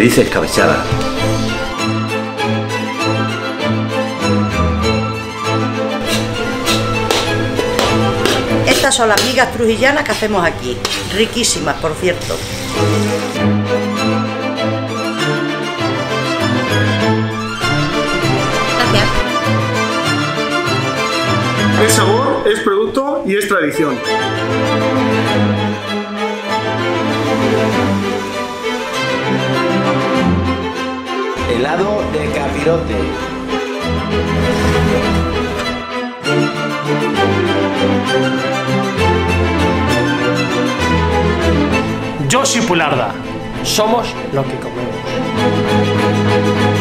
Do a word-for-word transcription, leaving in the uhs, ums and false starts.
dice escabechada. Estas son las migas trujillanas que hacemos aquí. Riquísimas, por cierto. Gracias. Es sabor, es producto y es tradición. Helado de capirote. Josi Pularda. Somos lo que comemos.